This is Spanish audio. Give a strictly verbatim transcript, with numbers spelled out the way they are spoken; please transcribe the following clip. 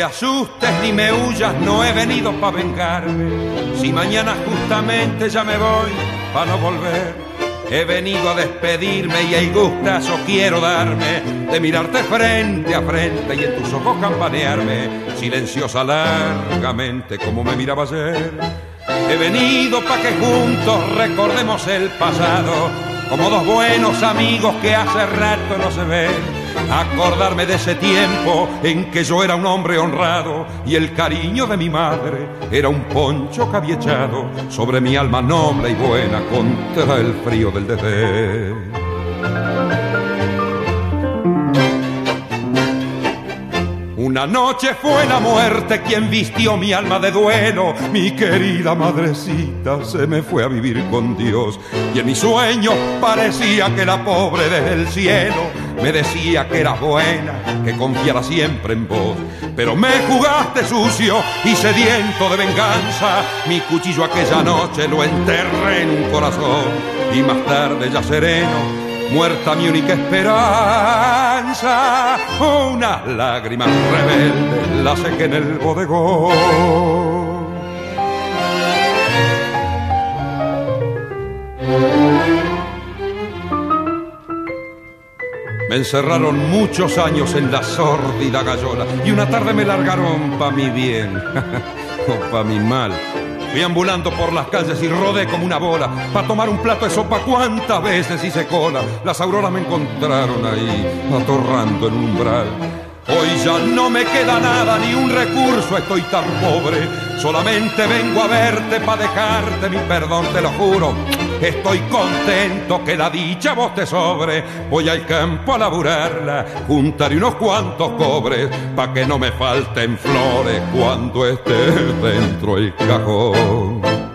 te asustes ni me huyas, no he venido pa' vengarme. Si mañana justamente ya me voy pa' no volver, he venido a despedirme y el gustazo quiero darme de mirarte frente a frente y en tus ojos campanearme silenciosa largamente como me miraba ayer. He venido pa' que juntos recordemos el pasado como dos buenos amigos que hace rato no se ven. Acordarme de ese tiempo en que yo era un hombre honrado y el cariño de mi madre era un poncho que había echado sobre mi alma noble y buena contra el frío del desdén. Una noche fue la muerte quien vistió mi alma de duelo. Mi querida madrecita se me fue a vivir con Dios y en mis sueños parecía que la pobre desde el cielo me decía que eras buena, que confiara siempre en vos. Pero me jugaste sucio y sediento de venganza. Mi cuchillo aquella noche lo enterré en un corazón y más tarde ya sereno, muerta mi única esperanza, una lágrima rebelde la sequé en el bodegón. Me encerraron muchos años en la sórdida gallola y una tarde me largaron pa' mi bien o pa' mi mal. Fui ambulando por las calles y rodé como una bola pa' tomar un plato de sopa cuántas veces hice cola. Las auroras me encontraron ahí, atorrando en un umbral. Hoy ya no me queda nada, ni un recurso, estoy tan pobre. Solamente vengo a verte pa' dejarte mi perdón, te lo juro. Estoy contento que la dicha vos te sobre. Voy al campo a laburarla, juntaré unos cuantos cobres pa' que no me falten flores cuando esté dentro el cajón.